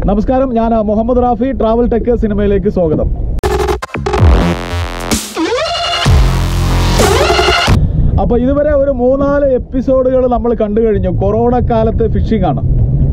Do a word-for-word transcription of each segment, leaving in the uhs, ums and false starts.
നമസ്കാരം, ഞാൻ Muhammad Rafi. Travel tech സിനിമയിലേക്ക് സ്വാഗതം. അപ്പോൾ ഇതുവരെ ഒരു മൂന്നാല് എപ്പിസോഡുകൾ നമ്മൾ കണ്ടു കഴിഞ്ഞു. കൊറോണ കാലത്ത് ഫിഷിംഗ് ആണ്.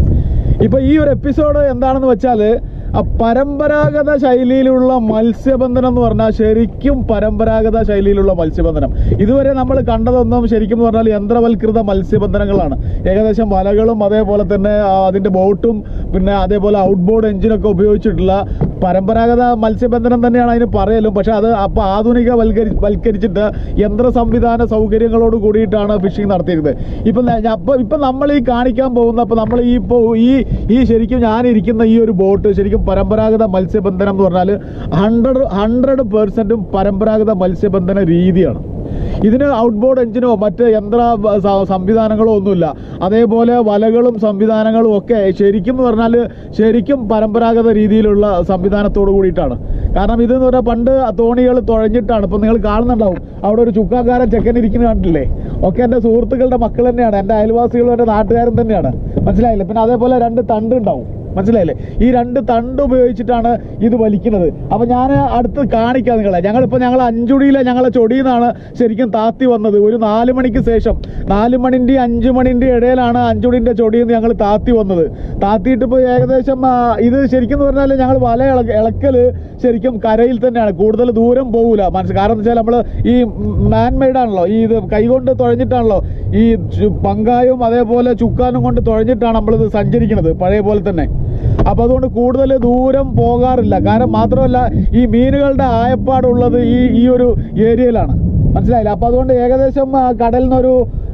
ഇപ്പോൾ ഈ ഒരു എപ്പിസോഡ് എന്താണെന്ന് വെച്ചാൽ, ആ പരമ്പരാഗത ശൈലിയിലുള്ള മത്സ്യബന്ധനം എന്ന് പറഞ്ഞാൽ ശരിക്കും പരമ്പരാഗത ശൈലിയിലുള്ള മത്സ്യബന്ധനം. ഇതുവരെ നമ്മൾ കണ്ടതൊന്നും ശരിക്കും പറഞ്ഞാൽ യന്ത്രവൽകൃത മത്സ്യബന്ധനങ്ങളാണ്. ഏകദേശം വലകളും അതേപോലെ തന്നെ അതിൻ്റെ ബോട്ടും പിന്നെ അതേപോലെ ഔട്ട് ബോർഡ് എഞ്ചിനൊക്കെ ഉപയോഗിച്ചിട്ടുള്ള പരമ്പരാഗത മത്സ്യബന്ധനം തന്നെയാണ് അതിന് പറയലും. പക്ഷെ അത് അപ്പോൾ ആധുനിക വൽക്കരി വൽക്കരിച്ചിട്ട് യന്ത്ര സംവിധാന സൗകര്യങ്ങളോട് കൂടിയിട്ടാണ് ഫിഷിംഗ് നടത്തിയിരുന്നത്. ഇപ്പം അപ്പോൾ ഇപ്പം നമ്മൾ ഈ കാണിക്കാൻ പോകുന്ന അപ്പോൾ നമ്മൾ ഈ ഇപ്പോൾ ഈ ഈ ശരിക്കും ഞാനിരിക്കുന്ന ഈ ഒരു ബോട്ട് ശരിക്കും പരമ്പരാഗത മത്സ്യബന്ധനം എന്ന് പറഞ്ഞാൽ ഹൺഡ്രഡ് ഹൺഡ്രഡ് പെർസെൻറ്റും പരമ്പരാഗത മത്സ്യബന്ധന രീതിയാണ്. ഇതിന് ഔട്ട് ബോർഡ് എഞ്ചിനോ മറ്റ് യന്ത്ര സംവിധാനങ്ങളോ ഒന്നുമില്ല. അതേപോലെ വലകളും സംവിധാനങ്ങളും ഒക്കെ ശരിക്കും എന്ന് പറഞ്ഞാൽ ശരിക്കും പരമ്പരാഗത രീതിയിലുള്ള സംവിധാനത്തോട് കൂടിയിട്ടാണ്. കാരണം ഇതെന്ന് പറഞ്ഞാൽ പണ്ട് തോണികൾ തുഴഞ്ഞിട്ടാണ്. ഇപ്പം നിങ്ങൾ കാണുന്നുണ്ടാവും അവിടെ ഒരു ചുക്കാക്കാരൻ ചെക്കൻ ഇരിക്കുന്നത് കണ്ടില്ലേ? ഒക്കെ എൻ്റെ സുഹൃത്തുക്കളുടെ മക്കൾ തന്നെയാണ്, എൻ്റെ അയൽവാസികളും എൻ്റെ നാട്ടുകാരും തന്നെയാണ്. മനസ്സിലായില്ലേ? പിന്നെ അതേപോലെ രണ്ട് തണ്ട് ഉണ്ടാവും. മനസ്സിലായില്ലേ? ഈ രണ്ട് തണ്ട് ഉപയോഗിച്ചിട്ടാണ് ഇത് വലിക്കുന്നത്. അപ്പം ഞാൻ അടുത്ത് കാണിക്കാം നിങ്ങളെ. ഞങ്ങളിപ്പോൾ ഞങ്ങൾ അഞ്ചുടിയിലെ ഞങ്ങളെ ചൊടിയിൽ നിന്നാണ് ശരിക്കും താത്തി വന്നത്. ഒരു നാല് മണിക്ക് ശേഷം നാല് മണിൻ്റെ അഞ്ച് മണിൻ്റെ ഇടയിലാണ് അഞ്ചുടിൻ്റെ ചൊടിയിൽ നിന്ന് ഞങ്ങൾ താത്തി വന്നത്. താത്തിയിട്ട് ഇപ്പോൾ ഏകദേശം ഇത് ശരിക്കും എന്ന് പറഞ്ഞാൽ ഞങ്ങൾ വല ഇള ഇളക്കൽ ശരിക്കും കരയിൽ തന്നെയാണ്. കൂടുതൽ ദൂരം പോകില്ല. മനസ്സിൽ കാരണം എന്ന് വെച്ചാൽ നമ്മൾ ഈ മാൻ മെയ്ഡാണല്ലോ, ഈ ഇത് കൈകൊണ്ട് തുഴഞ്ഞിട്ടാണല്ലോ ഈ പങ്കായും അതേപോലെ ചുക്കാനും കൊണ്ട് തുഴഞ്ഞിട്ടാണ് നമ്മളിത് സഞ്ചരിക്കുന്നത് പഴയ പോലെ തന്നെ. അപ്പോൾ അതുകൊണ്ട് കൂടുതൽ ദൂരം പോകാറില്ല. കാരണം മാത്രമല്ല ഈ മീനുകളുടെ ആയപ്പാടുള്ളത് ഈ ഈ ഒരു ഏരിയയിലാണ്. മനസ്സിലായില്ല? അപ്പോൾ അതുകൊണ്ട് ഏകദേശം കടലിൽ നിന്നൊരു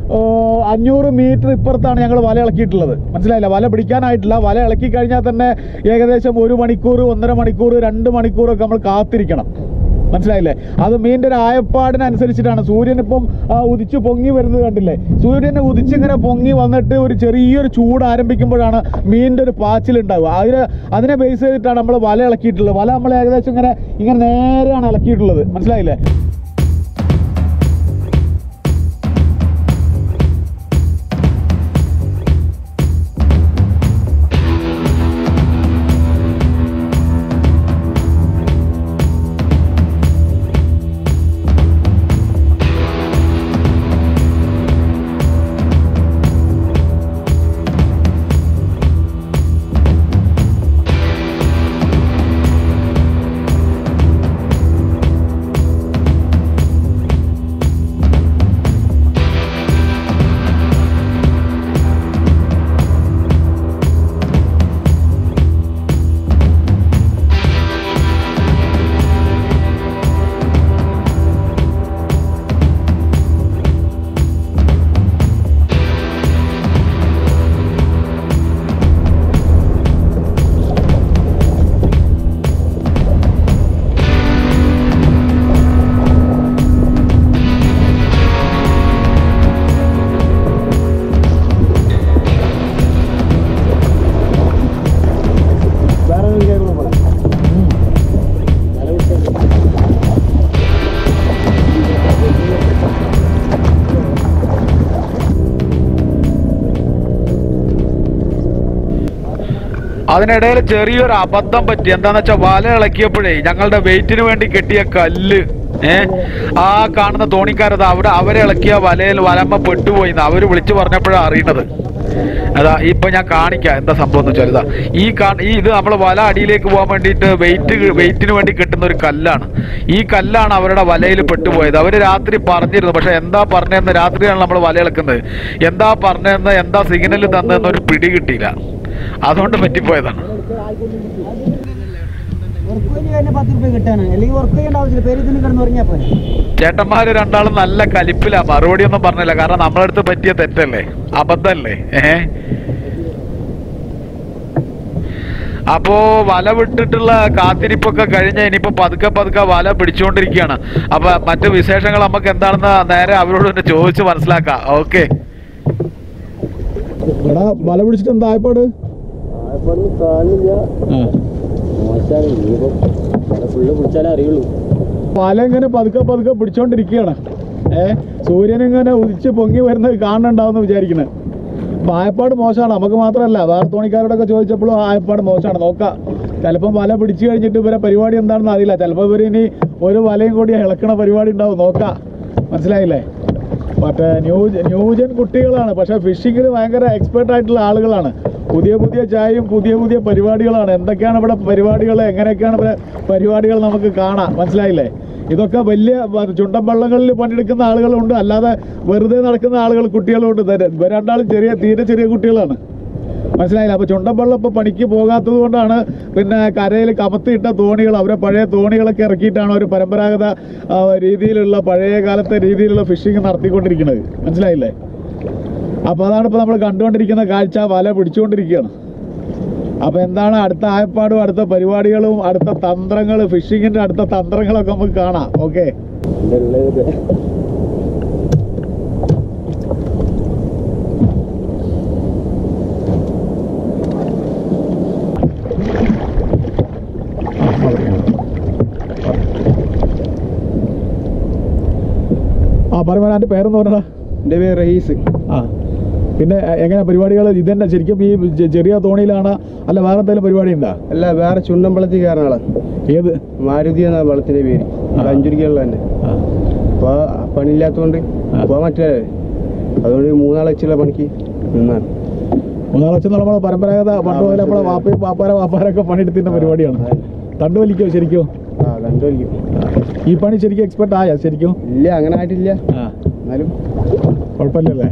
അഞ്ഞൂറ് മീറ്റർ ഇപ്പുറത്താണ് ഞങ്ങൾ വല ഇളക്കിയിട്ടുള്ളത്. മനസ്സിലായില്ല? വല പിടിക്കാനായിട്ടില്ല. വല ഇളക്കി കഴിഞ്ഞാൽ തന്നെ ഏകദേശം ഒരു മണിക്കൂർ ഒന്നര മണിക്കൂർ രണ്ട് മണിക്കൂറൊക്കെ നമ്മൾ കാത്തിരിക്കണം. മനസ്സിലായില്ലേ? അത് മീനിൻ്റെ ഒരു ആയപ്പാടിനനുസരിച്ചിട്ടാണ്. സൂര്യൻ ഇപ്പം ഉദിച്ച് പൊങ്ങി വരുന്നത് കണ്ടില്ലേ? സൂര്യനെ ഉദിച്ചിങ്ങനെ പൊങ്ങി വന്നിട്ട് ഒരു ചെറിയൊരു ചൂട് ആരംഭിക്കുമ്പോഴാണ് മീനിൻ്റെ ഒരു പാച്ചിലുണ്ടാവുക. അതിന് അതിനെ ബേസ് ചെയ്തിട്ടാണ് നമ്മൾ വല ഇളക്കിയിട്ടുള്ളത്. വല നമ്മൾ ഏകദേശം ഇങ്ങനെ ഇങ്ങനെ നേരെയാണ് ഇളക്കിയിട്ടുള്ളത്. മനസ്സിലായില്ലേ? അതിനിടയിൽ ചെറിയൊരു അബദ്ധം പറ്റി. എന്താന്ന് വെച്ചാൽ വല ഇളക്കിയപ്പോഴേ ഞങ്ങളുടെ വെയിറ്റിന് വേണ്ടി കെട്ടിയ കല്ല് ഏഹ് ആ കാണുന്ന തോണിക്കാരത് അവിടെ അവരെ ഇളക്കിയ വലയിൽ വലമ്മ പെട്ടുപോയി അവര് വിളിച്ചു പറഞ്ഞപ്പോഴാണ് അറിയുന്നത്. അതാ ഇപ്പൊ ഞാൻ കാണിക്കാം എന്താ സംഭവം എന്ന് വെച്ചാൽ. ഇതാ ഈ കാ ഈ ഇത് നമ്മൾ വല അടിയിലേക്ക് പോകാൻ വേണ്ടിയിട്ട് വെയിറ്റ് വെയിറ്റിന് വേണ്ടി കിട്ടുന്ന ഒരു കല്ലാണ്. ഈ കല്ലാണ് അവരുടെ വലയിൽ പെട്ടുപോയത്. അവര് രാത്രി പറഞ്ഞിരുന്നു, പക്ഷെ എന്താ പറഞ്ഞതെന്ന് രാത്രിയാണ് നമ്മൾ വല ഇളക്കുന്നത്. എന്താ പറഞ്ഞതെന്ന് എന്താ സിഗ്നൽ തന്നതെന്നൊരു പിടി കിട്ടിയില്ല. അതുകൊണ്ട് പറ്റിപ്പോയതാണ്. ചേട്ടന്മാര് രണ്ടാളും നല്ല കലിപ്പിലാ. മറുപടി ഒന്നും പറഞ്ഞില്ല. കാരണം നമ്മളടുത്ത് പറ്റിയ തെറ്റല്ലേ, അബദ്ധല്ലേ. ഏഹ് അപ്പോ വല വിട്ടിട്ടുള്ള കാത്തിരിപ്പൊക്കെ കഴിഞ്ഞ ഇനിയിപ്പോ പതുക്കെ പതുക്കെ വല പിടിച്ചുകൊണ്ടിരിക്കുകയാണ്. അപ്പൊ മറ്റു വിശേഷങ്ങൾ നമുക്ക് എന്താണെന്ന് നേരെ അവരോട് തന്നെ ചോദിച്ച് മനസ്സിലാക്കാം. ഓക്കെ, വല പിടിച്ചിട്ട് എന്താ ആയപ്പാട്? വല ഇങ്ങനെ പതുക്കെ പതുക്കെ പിടിച്ചോണ്ടിരിക്കുകയാണ്. ഏഹ് സൂര്യൻ ഇങ്ങനെ ഉദിച്ച് പൊങ്ങി വരുന്നത് കാണുന്നുണ്ടാവുന്ന വിചാരിക്കുന്നത്. അപ്പോൾ ആയപ്പാട് മോശമാണ്, നമുക്ക് മാത്രമല്ല വേറെ തോണിക്കാരോടൊക്കെ ചോദിച്ചപ്പോഴും ആയപ്പാട് മോശമാണ്. നോക്കാം, ചിലപ്പം വല പിടിച്ചു കഴിഞ്ഞിട്ട് ഇവരെ പരിപാടി എന്താണെന്ന് അറിയില്ല. ചിലപ്പോൾ ഇവർ ഇനി ഒരു വലയും കൂടി ഇളക്കണ പരിപാടി ഉണ്ടാവും. നോക്കാം, മനസ്സിലായില്ലേ? മറ്റേ ന്യൂ ന്യൂജൻ കുട്ടികളാണ്, പക്ഷേ ഫിഷിങ്ങിൽ ഭയങ്കര എക്സ്പേർട്ട് ആയിട്ടുള്ള ആളുകളാണ്. പുതിയ പുതിയ ചായയും പുതിയ പുതിയ പരിപാടികളാണ്. എന്തൊക്കെയാണ് ഇവിടെ പരിപാടികൾ, എങ്ങനെയൊക്കെയാണ് ഇവിടെ പരിപാടികൾ നമുക്ക് കാണാം, മനസ്സിലായില്ലേ? ഇതൊക്കെ വലിയ ചുണ്ടൻ വള്ളങ്ങളിൽ പണിയെടുക്കുന്ന ആളുകളുണ്ട്, അല്ലാതെ വെറുതെ നടക്കുന്ന ആളുകൾ കുട്ടികളുണ്ട്. രണ്ടാളും ചെറിയ തീരെ ചെറിയ കുട്ടികളാണ്, മനസ്സിലായില്ല? അപ്പോൾ ചുണ്ടൻ വള്ളം ഇപ്പോൾ പണിക്ക് പോകാത്തത് കൊണ്ടാണ് പിന്നെ കരയിൽ കമത്തിയിട്ട തോണികൾ, അവരെ പഴയ തോണികളൊക്കെ ഇറക്കിയിട്ടാണ് ഒരു പരമ്പരാഗത രീതിയിലുള്ള പഴയ കാലത്തെ രീതിയിലുള്ള ഫിഷിങ് നടത്തിക്കൊണ്ടിരിക്കുന്നത്, മനസ്സിലായില്ലേ? അപ്പോൾ അതാണ് ഇപ്പോൾ നമ്മൾ കണ്ടുകൊണ്ടിരിക്കുന്ന കാഴ്ച. വല പിടിച്ചുകൊണ്ടിരിക്കുകയാണ്. അപ്പോൾ എന്താണ് അടുത്ത ആയപ്പാടും അടുത്ത പരിപാടികളും അടുത്ത തന്ത്രങ്ങൾ, ഫിഷിങ്ങിൻ്റെ അടുത്ത തന്ത്രങ്ങളൊക്കെ നമുക്ക് കാണാം. ഓക്കെ, ആ പറയുമ്പോൾ എൻ്റെ പേരെന്ന് പറഞ്ഞാ? എൻ്റെ പേര് റഹീസ്. ആ, പിന്നെ എങ്ങനെ പരിപാടികൾ ഇതന്നെ ശരിക്കും ഈ ചെറിയ തോണിയിലാണ്, അല്ല വേറെ എന്തെങ്കിലും പരിപാടി ഉണ്ടോ? അല്ല, വേറെ ചുണ്ടമ്പളത്തിൽ കയറാനാളാ. ഏത്? മാരുതി എന്ന വള്ളത്തിന്റെ പേര്, അഞ്ചുരിക്കുള്ള തന്നെ. അപ്പൊ പണിയില്ലാത്തോണ്ട് പോകാൻ പറ്റില്ല, അതുകൊണ്ട് മൂന്നാളെ വെച്ചുള്ള പണിക്ക് നിന്നാണ്. മൂന്നാളെ വെച്ച് നമ്മളെ പരമ്പരാഗത പണ്ട് പോലെ നമ്മളെ വാപ്പയും വാപ്പാര വാപ്പാരൊക്കെ പണിയെടുത്തിൻ്റെ പരിപാടിയാണ്. തണ്ട് വലിക്കോ ശരിക്കും? ആ, തണ്ട് വലിക്കും. ഈ പണി ശരിക്കും എക്സ്പെർട്ട് ആയാ ശരിക്കും? ഇല്ല, അങ്ങനെ ആയിട്ടില്ല, എന്നാലും കുഴപ്പമില്ലല്ലേ?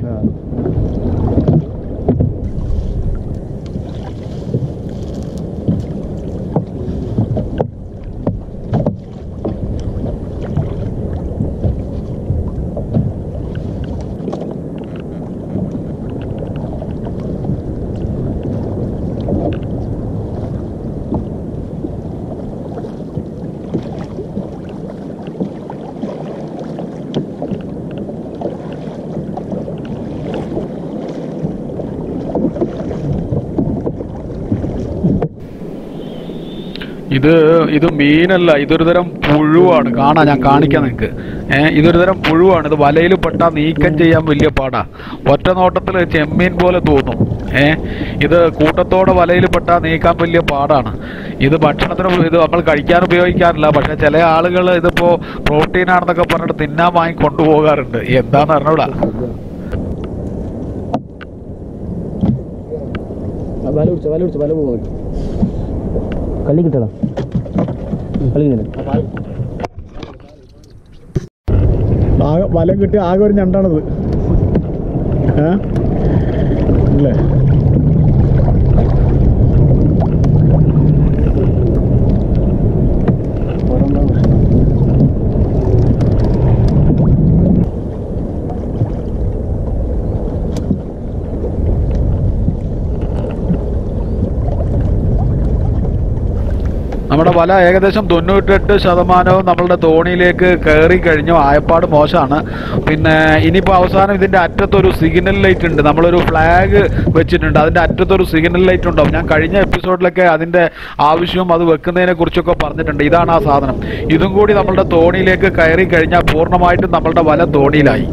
ഇത് ഇത് മീനല്ല, ഇതൊരു തരം പുഴുവാണ്. കാണാം, ഞാൻ കാണിക്കാം നിങ്ങൾക്ക്. ഏഹ് ഇതൊരു തരം പുഴുവാണ്. ഇത് വലയിൽ പെട്ടാൽ നീക്കം ചെയ്യാൻ വലിയ പാടാ. ഒറ്റ നോട്ടത്തിൽ ചെമ്മീൻ പോലെ തോന്നും. ഏഹ് ഇത് കൂട്ടത്തോടെ വലയിൽ പെട്ടാൽ നീക്കാൻ വലിയ പാടാണ്. ഇത് ഭക്ഷണത്തിന് ഇത് നമ്മൾ കഴിക്കാൻ ഉപയോഗിക്കാറില്ല, പക്ഷെ ചില ആളുകൾ ഇതിപ്പോ പ്രോട്ടീൻ ആണെന്നൊക്കെ പറഞ്ഞിട്ട് തിന്നാൻ വാങ്ങി കൊണ്ടുപോകാറുണ്ട്. എന്താന്ന് അറിഞ്ഞൂടാ. വല പിടിച്ച വല പിടിച്ച വല പോകും, കളി കിട്ടണം, കളി ആകെ വല കിട്ടി. ആകെ ഒരു ഞണ്ടാണത്. ഏ അല്ലേ? നമ്മുടെ വല ഏകദേശം തൊണ്ണൂറ്റെട്ട് ശതമാനവും നമ്മളുടെ തോണിയിലേക്ക് കയറി കഴിഞ്ഞു. ആയപ്പാട് മോശമാണ്. പിന്നെ ഇനിയിപ്പോൾ അവസാനം ഇതിൻ്റെ അറ്റത്തൊരു സിഗ്നൽ ലൈറ്റ് ഉണ്ട്. നമ്മളൊരു ഫ്ലാഗ് വെച്ചിട്ടുണ്ട്, അതിൻ്റെ അറ്റത്തൊരു സിഗ്നൽ ലൈറ്റ് ഉണ്ടാവും. ഞാൻ കഴിഞ്ഞ എപ്പിസോഡിലൊക്കെ അതിൻ്റെ ആവശ്യവും അത് വെക്കുന്നതിനെ കുറിച്ചൊക്കെ പറഞ്ഞിട്ടുണ്ട്. ഇതാണ് ആ സാധനം. ഇതും കൂടി നമ്മളുടെ തോണിയിലേക്ക് കയറി കഴിഞ്ഞാൽ പൂർണ്ണമായിട്ടും നമ്മളുടെ വല തോണിയിലായി.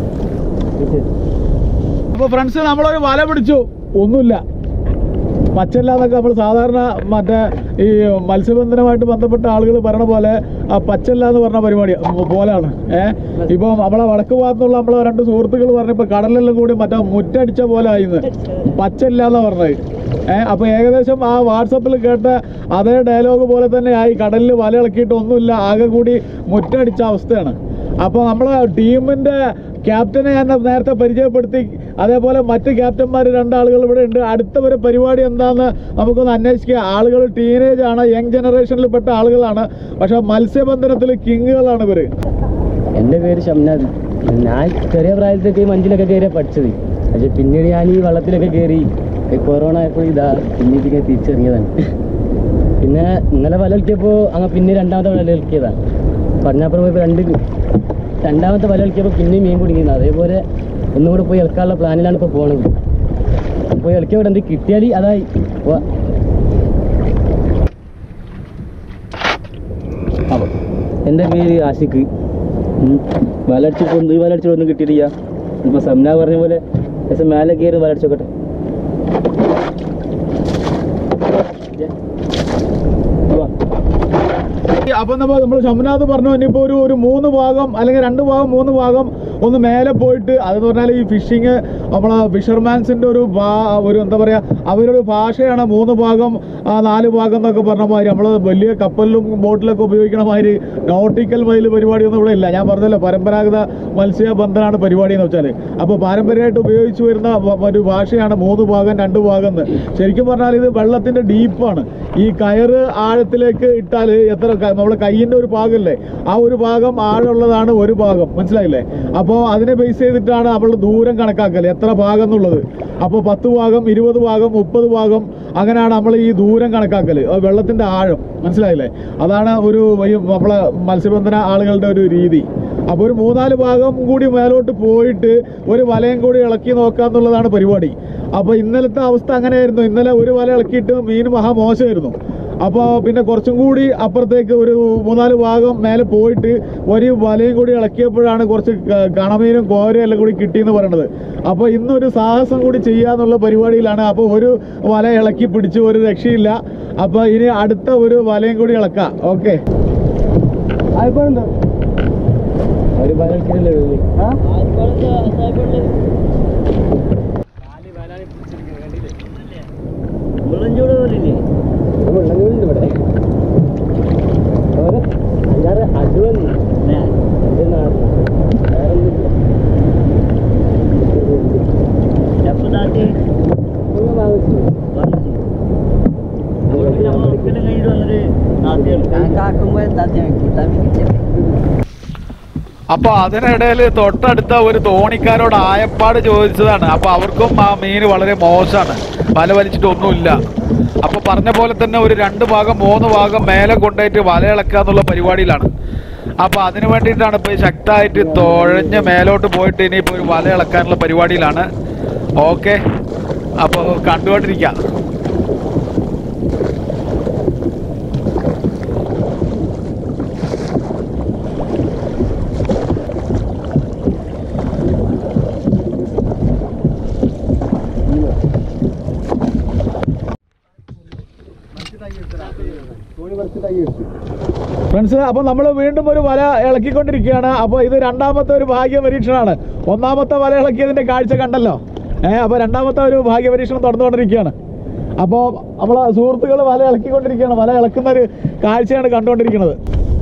അപ്പോൾ ഫ്രണ്ട്സ്, നമ്മളൊരു വല പിടിച്ചു. ഒന്നുമില്ല, പച്ചല്ലാന്നൊക്കെ നമ്മൾ സാധാരണ മറ്റേ ഈ മത്സ്യബന്ധനമായിട്ട് ബന്ധപ്പെട്ട ആളുകൾ പറഞ്ഞ പോലെ ആ പച്ചല്ല എന്ന് പറഞ്ഞ പരിപാടി പോലാണ്. ഏഹ് ഇപ്പം നമ്മളെ വടക്ക് ഭാഗത്തുള്ള നമ്മളെ രണ്ട് സുഹൃത്തുക്കൾ പറഞ്ഞപ്പോൾ കടലെല്ലാം കൂടി മറ്റേ മുറ്റടിച്ച പോലെ ആയിന്ന്, പച്ചല്ല എന്ന് പറഞ്ഞത്. ഏഹ് അപ്പോൾ ഏകദേശം ആ വാട്സപ്പിൽ കേട്ട അതേ ഡയലോഗ് പോലെ തന്നെ ആയി. കടലിൽ വല ഇളക്കിയിട്ട് ഒന്നുമില്ല, ആകെ കൂടി മുറ്റടിച്ച അവസ്ഥയാണ്. അപ്പോൾ നമ്മളെ ടീമിൻ്റെ ക്യാപ്റ്റനെ ഞാൻ നേരത്തെ പരിചയപ്പെടുത്തി. അതേപോലെ മറ്റ് ക്യാപ്റ്റന്മാർ രണ്ടാളുകൾ ഇവിടെ ഉണ്ട്. അടുത്ത ഒരു പരിപാടി എന്താണെന്ന് നമുക്കൊന്ന് അന്വേഷിക്കുക. ആളുകൾ ടീനേജ് ആണ്, യങ് ജനറേഷനിൽപ്പെട്ട ആളുകളാണ്, പക്ഷെ മത്സ്യബന്ധനത്തിൽ കിങ്ങുകളാണ് ഇവർ. എൻ്റെ പേര് ഷംനാദ്. ഞാൻ ചെറിയ പ്രായത്തിലൊക്കെ മഞ്ചിലൊക്കെ കയറിയാണ് പഠിച്ചത്. പക്ഷെ പിന്നീട് ഞാൻ ഈ വള്ളത്തിലൊക്കെ കയറി കൊറോണ ആയപ്പോൾ ഇതാ പിന്നീട് തിരിച്ചറിഞ്ഞതാണ്. പിന്നെ ഇന്നലെ വല കളിക്കിയപ്പോൾ അങ്ങ് പിന്നെ രണ്ടാമത്തെ വല കളിക്കിയതാണ്. പറഞ്ഞപ്പുറം പോയപ്പോൾ രണ്ട് രണ്ടാമത്തെ വല കളിക്കിയപ്പോൾ പിന്നെയും മീൻ കുടുങ്ങിയിരുന്നു. അതേപോലെ ഒന്നുകൂടെ പോയി ഇളക്കാനുള്ള പ്ലാനിലാണ് ഇപ്പോൾ പോണത്. പോയി ഇളക്കിയ ഇവിടെ എന്ത് കിട്ടിയാൽ അതായി. എൻ്റെ പേര് ആഷിഖ്. വലടിച്ചപ്പോൾ ഈ വലടിച്ചപ്പോൾ ഒന്നും കിട്ടിയിട്ടില്ല. ഇപ്പോൾ സംന പറഞ്ഞ പോലെ പക്ഷേ മേലെ കയറി വലടിച്ചോക്കട്ടെ. അപ്പൊ നമ്മൾ നമ്മൾ ഷംനാഥ് പറഞ്ഞു ഇനിയിപ്പോ ഒരു ഒരു മൂന്ന് ഭാഗം അല്ലെങ്കിൽ രണ്ട് ഭാഗം മൂന്ന് ഭാഗം ഒന്ന് മേലെ പോയിട്ട് അതെന്ന് പറഞ്ഞാൽ ഈ ഫിഷിങ് നമ്മളെ ഫിഷർമാൻസിന്റെ ഒരു ഒരു എന്താ പറയാ അവരൊരു ഭാഷയാണ് മൂന്ന് ഭാഗം നാല് ഭാഗം എന്നൊക്കെ പറഞ്ഞ മാതിരി നമ്മൾ വലിയ കപ്പലിലും ബോട്ടിലൊക്കെ ഉപയോഗിക്കണ മാതിരി നോട്ടിക്കൽ മൈൽ പരിപാടിയൊന്നും ഇവിടെ ഇല്ല. ഞാൻ പറഞ്ഞല്ലോ പരമ്പരാഗത മത്സ്യബന്ധനമാണ് പരിപാടി എന്ന് വെച്ചാൽ. അപ്പോൾ പാരമ്പര്യമായിട്ട് ഉപയോഗിച്ചു വരുന്ന ഒരു ഭാഷയാണ് മൂന്ന് ഭാഗം രണ്ട് ഭാഗം എന്ന്. ശരിക്കും പറഞ്ഞാൽ ഇത് വെള്ളത്തിന്റെ ഡീപ്പാണ്. ഈ കയറ് ആഴത്തിലേക്ക് ഇട്ടാൽ എത്ര നമ്മളെ കയ്യിന്റെ ഒരു ഭാഗമല്ലേ, ആ ഒരു ഭാഗം ആഴമുള്ളതാണ് ഒരു ഭാഗം, മനസ്സിലായില്ലേ? അപ്പോൾ അതിനെ ബേസ് ചെയ്തിട്ടാണ് നമ്മൾ ദൂരം കണക്കാക്കൽ എത്ര ഭാഗം എന്നുള്ളത്. അപ്പോൾ പത്ത് ഭാഗം ഇരുപത് ഭാഗം മുപ്പത് ഭാഗം അങ്ങനെയാണ് നമ്മൾ ഈ ദൂരം കണക്കാക്കൽ, വെള്ളത്തിന്റെ ആഴം, മനസ്സിലായില്ലേ? അതാണ് ഒരു നമ്മളെ മത്സ്യബന്ധന ആളുകളുടെ ഒരു രീതി. അപ്പോൾ ഒരു മൂന്നാല് ഭാഗം കൂടി മേലോട്ട് പോയിട്ട് ഒരു വലയും കൂടി ഇളക്കി നോക്കാന്നുള്ളതാണ് പരിപാടി. അപ്പോൾ ഇന്നലത്തെ അവസ്ഥ അങ്ങനെയായിരുന്നു. ഇന്നലെ ഒരു വല ഇളക്കിയിട്ട് മീൻ മഹാമോശമായിരുന്നു. അപ്പോൾ പിന്നെ കുറച്ചും കൂടി അപ്പുറത്തേക്ക് ഒരു മൂന്നാല് ഭാഗം മേലെ പോയിട്ട് ഒരു വലയും കൂടി ഇളക്കിയപ്പോഴാണ് കുറച്ച് കണമീനും കോരയും എല്ലാം കൂടി കിട്ടിയെന്ന് പറയണത്. അപ്പോൾ ഇന്നൊരു സാഹസം കൂടി ചെയ്യാന്നുള്ള പരിപാടിയിലാണ്. അപ്പോൾ ഒരു വല ഇളക്കി പിടിച്ച് ഒരു രക്ഷയില്ല. അപ്പോൾ ഇനി അടുത്ത ഒരു വലയും കൂടി ഇളക്കാം. ഓക്കെ, അഞ്ചാറ് അടിവന്നി അപ്പൊ അതിനിടയിൽ തൊട്ടടുത്ത ഒരു തോണിക്കാരോട് ആയപ്പാട് ചോദിച്ചതാണ്. അപ്പൊ അവർക്കും ആ മീൻ വളരെ മോശമാണ്, വല വലിച്ചിട്ടൊന്നുമില്ല. അപ്പൊ പറഞ്ഞ പോലെ തന്നെ ഒരു രണ്ട് ഭാഗം മൂന്ന് ഭാഗം മേലെ കൊണ്ടുപോയിട്ട് വല ഇളക്കുക എന്നുള്ള പരിപാടിയിലാണ്. അപ്പൊ അതിനു വേണ്ടിയിട്ടാണ് ഇപ്പൊ ശക്തമായിട്ട് തുഴഞ്ഞ് മേലോട്ട് പോയിട്ട് ഇനിയിപ്പോ ഒരു വല ഇളക്കാനുള്ള പരിപാടിയിലാണ്. ഓക്കെ, അപ്പോൾ കണ്ടുകൊണ്ടിരിക്കാം. ഫ്രണ്ട്സ്, അപ്പോൾ നമ്മൾ വീണ്ടും ഒരു വല ഇളക്കിക്കൊണ്ടിരിക്കുകയാണ്. അപ്പോൾ ഇത് രണ്ടാമത്തെ ഒരു ഭാഗ്യ പരീക്ഷണമാണ്. ഒന്നാമത്തെ വല ഇളക്കിയതിന്റെ കാഴ്ച കണ്ടല്ലോ. ഏഹ് അപ്പോൾ രണ്ടാമത്തെ ഒരു ഭാഗ്യ പരീക്ഷണം തുടർന്നുകൊണ്ടിരിക്കുകയാണ്. അപ്പോൾ നമ്മളെ സുഹൃത്തുക്കൾ വല ഇളക്കിക്കൊണ്ടിരിക്കുകയാണ്. വല ഇളക്കുന്ന ഒരു കാഴ്ചയാണ് കണ്ടുകൊണ്ടിരിക്കുന്നത്.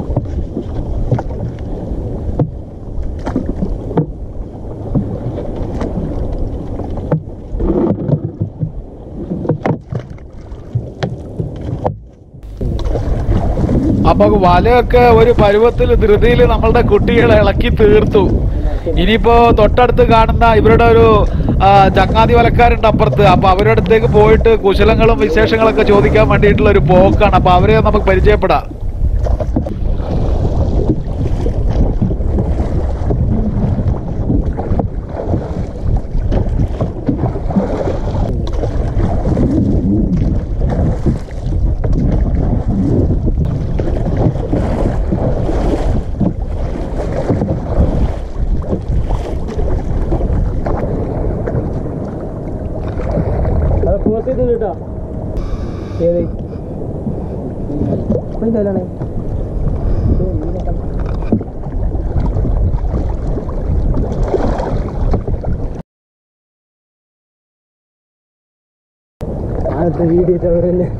അപ്പൊ വലയൊക്കെ ഒരു പരുവത്തിൽ ധൃതിയിൽ നമ്മളുടെ കുട്ടികളെ ഇളക്കി തീർത്തു. ഇനിയിപ്പോ തൊട്ടടുത്ത് കാണുന്ന ഇവരുടെ ഒരു ചങ്ങാതി വലക്കാരുണ്ട് അപ്പുറത്ത്. അപ്പൊ അവരുടെ അടുത്തേക്ക് പോയിട്ട് കുശലങ്ങളും വിശേഷങ്ങളൊക്കെ ചോദിക്കാൻ വേണ്ടിയിട്ടുള്ള ഒരു പോക്കാണ്. അപ്പൊ അവരെ നമുക്ക് പരിചയപ്പെടാം. വീഡിയോ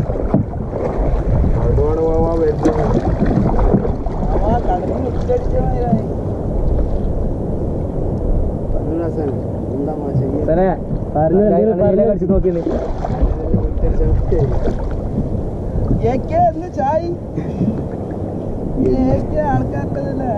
നോക്കിയത് ചായ് ആൾക്കാരുടെ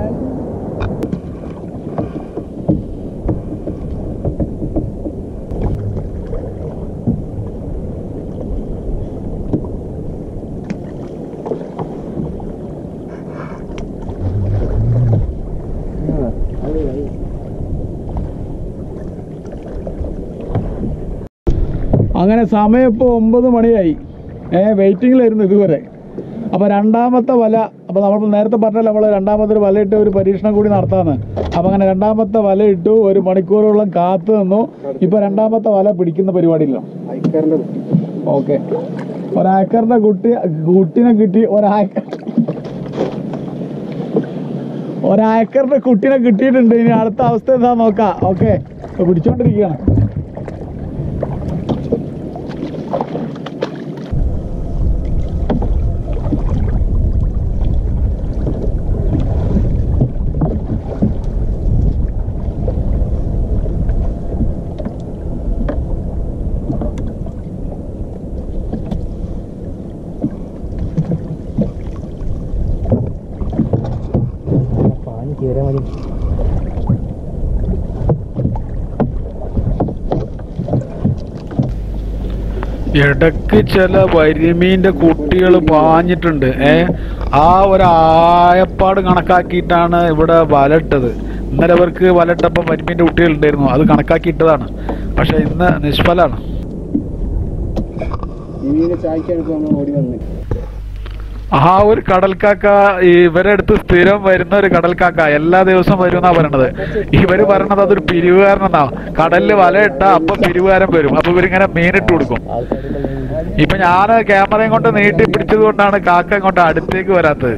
അങ്ങനെ സമയം ഇപ്പോൾ ഒമ്പത് മണിയായി. ഏ വെയിറ്റിങ്ങിലായിരുന്നു ഇതുവരെ. അപ്പോൾ രണ്ടാമത്തെ വല, അപ്പോൾ നമ്മൾ നേരത്തെ പറഞ്ഞാൽ നമ്മൾ രണ്ടാമത്തെ വല ഇട്ട് ഒരു പരീക്ഷണം കൂടി നടത്താമെന്ന്. അപ്പോൾ അങ്ങനെ രണ്ടാമത്തെ വല ഇട്ടു, ഒരു മണിക്കൂറോളം കാത്തു നിന്നു. ഇപ്പോൾ രണ്ടാമത്തെ വല പിടിക്കുന്ന പരിപാടിയില്ല. ഓക്കെ, ഒരേക്കറിൻ്റെ കുട്ടി കുട്ടീനെ കിട്ടി. ഒരേക്കർ ഒരേക്കറിൻ്റെ കുട്ടീനെ കിട്ടിയിട്ടുണ്ട്. ഇനി അടുത്ത അവസ്ഥ എന്താ നോക്കാം. ഓക്കെ, ഇപ്പോൾ പിടിച്ചോണ്ടിരിക്കുകയാണ്. കയറിയാൽ മതി. ഇടയ്ക്ക് ചില വരിമീൻ്റെ കുട്ടികൾ പാഞ്ഞിട്ടുണ്ട്. ഏ ആ ഒരു ആയപ്പാട് കണക്കാക്കിയിട്ടാണ് ഇവിടെ വലയിട്ടത്. ഇന്നലെ അവർക്ക് വലയിട്ടപ്പോൾ വരിമീൻ്റെ കുട്ടികൾ ഉണ്ടായിരുന്നു, അത് കണക്കാക്കിയിട്ടതാണ്. പക്ഷെ ഇന്ന് നിഷ്ഫലാണ്. ഓടി വന്ന് ആ ഒരു കടൽക്കാക്ക ഇവരെ അടുത്ത് സ്ഥിരം വരുന്ന ഒരു കടൽക്കാക്ക എല്ലാ ദിവസവും വരുമെന്നാ പറയണത്. ഇവര് പറയണത് അതൊരു പിരിവുകാരനെന്നാ. കടലിൽ വലയിട്ട അപ്പൊ പിരിവുകാരൻ വരും. അപ്പൊ ഇവരിങ്ങനെ മീനിട്ട് കൊടുക്കും. ഇപ്പൊ ഞാൻ ക്യാമറയും കൊണ്ട് നീട്ടി പിടിച്ചത് കൊണ്ടാണ് കാക്ക ഇങ്ങോട്ട് അടുത്തേക്ക് വരാത്തത്.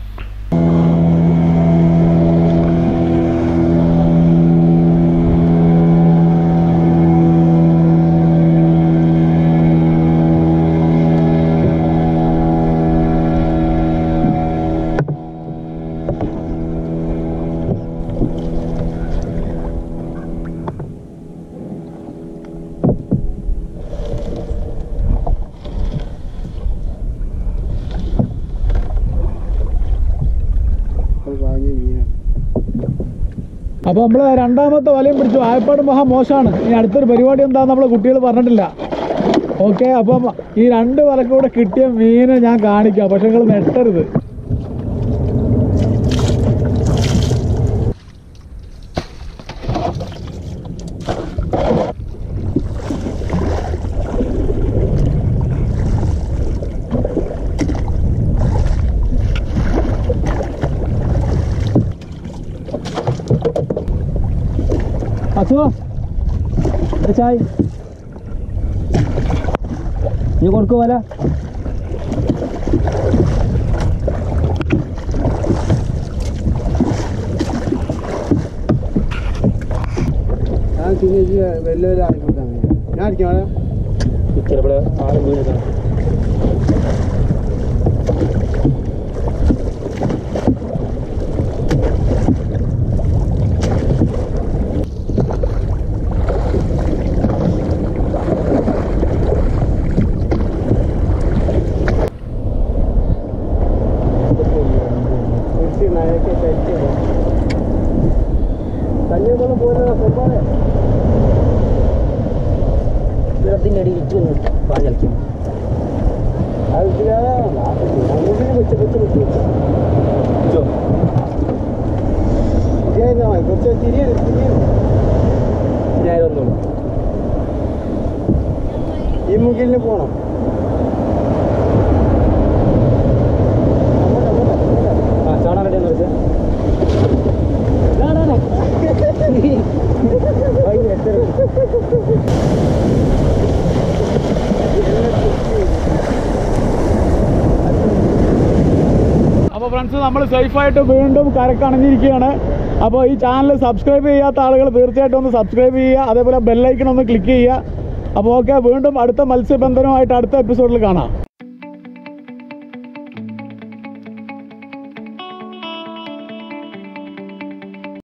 അപ്പോൾ നമ്മൾ രണ്ടാമത്തെ വലയും പിടിച്ചു. ആയപ്പാട് മഹാ മോശമാണ്. ഇനി അടുത്തൊരു പരിപാടി എന്താണെന്ന് നമ്മളെ കുട്ടികൾ പറഞ്ഞിട്ടില്ല. ഓക്കെ, അപ്പം ഈ രണ്ട് വലക്കൂടെ കിട്ടിയ മീനെ ഞാൻ കാണിക്കാം. പക്ഷെ നിങ്ങൾ നെട്ടരുത്. അസുഖ ചായ് നീ കൊടുക്കുമല്ല. ഞാൻ വലിയ വലിയ ആയിക്കോട്ടെ. ഞാൻ അടിക്കാം ഇവിടെ ആളും വീട്. വെള്ളത്തിൻ്റെ അടിയിൽ ഇട്ട് വന്ന് പാഞ്ഞ് കളിക്കും. ഈ മുകിലിന് പോണം. ആ ചാടാൻ റെഡിയാന്ന് വെച്ചാൽ അപ്പോൾ ഫ്രണ്ട്സ്, നമ്മൾ സേഫായിട്ട് വീണ്ടും കരക്കണഞ്ഞിരിക്കുകയാണ്. അപ്പോൾ ഈ ചാനൽ സബ്സ്ക്രൈബ് ചെയ്യാത്ത ആളുകൾ തീർച്ചയായിട്ടും ഒന്ന് സബ്സ്ക്രൈബ് ചെയ്യുക. അതേപോലെ ബെല്ലൈക്കൺ ഒന്ന് ക്ലിക്ക് ചെയ്യുക. അപ്പോൾ ഓക്കെ, വീണ്ടും അടുത്ത മത്സ്യബന്ധനമായിട്ട് അടുത്ത എപ്പിസോഡിൽ കാണാം.